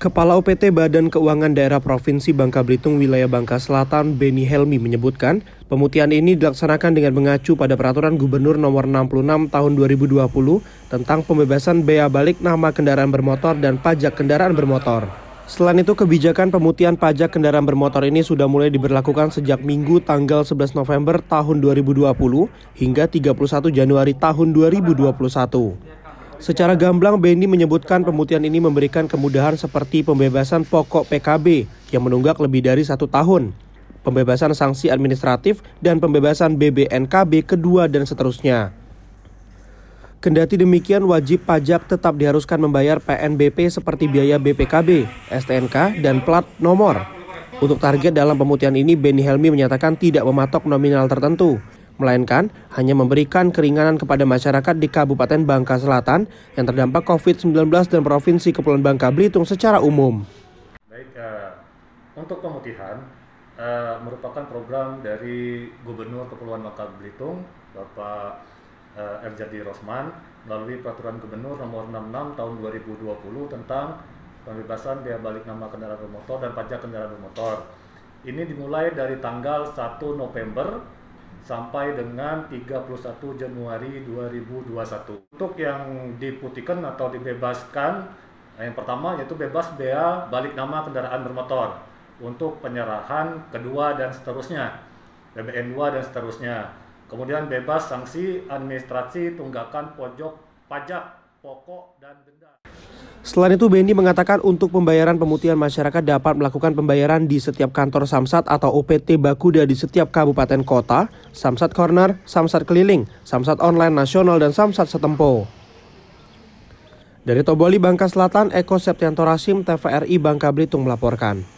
Kepala UPT Badan Keuangan Daerah Provinsi Bangka Belitung Wilayah Bangka Selatan, Benny Helmi menyebutkan, pemutihan ini dilaksanakan dengan mengacu pada Peraturan Gubernur Nomor 66 Tahun 2020 tentang pembebasan bea balik nama kendaraan bermotor dan pajak kendaraan bermotor. Selain itu, kebijakan pemutihan pajak kendaraan bermotor ini sudah mulai diberlakukan sejak Minggu tanggal 11 November tahun 2020 hingga 31 Januari tahun 2021. Secara gamblang, Benny menyebutkan pemutihan ini memberikan kemudahan seperti pembebasan pokok PKB yang menunggak lebih dari 1 tahun, pembebasan sanksi administratif, dan pembebasan BBNKB kedua dan seterusnya. Kendati demikian, wajib pajak tetap diharuskan membayar PNBP seperti biaya BPKB, STNK, dan plat nomor. Untuk target dalam pemutihan ini, Benny Helmi menyatakan tidak mematok nominal tertentu, melainkan hanya memberikan keringanan kepada masyarakat di Kabupaten Bangka Selatan yang terdampak COVID-19 dan Provinsi Kepulauan Bangka Belitung secara umum. Baik, untuk pemutihan merupakan program dari Gubernur Kepulauan Bangka Belitung, Bapak Erzadi Rosman, melalui Peraturan Gubernur Nomor 66 Tahun 2020 tentang pembebasan bea balik nama kendaraan bermotor dan pajak kendaraan bermotor. Ini dimulai dari tanggal 1 November sampai dengan 31 Januari 2021. Untuk yang diputihkan atau dibebaskan, yang pertama yaitu bebas bea balik nama kendaraan bermotor untuk penyerahan kedua dan seterusnya, BBN 2 dan seterusnya. Kemudian bebas sanksi administrasi tunggakan pajak pokok dan denda. Selain itu, Benny mengatakan untuk pembayaran pemutihan masyarakat dapat melakukan pembayaran di setiap kantor Samsat atau UPT Bakuda di setiap kabupaten kota, Samsat Corner, Samsat Keliling, Samsat Online Nasional, dan Samsat Setempo. Dari Toboli, Bangka Selatan, Eko Septianto Rasim, TVRI Bangka Belitung melaporkan.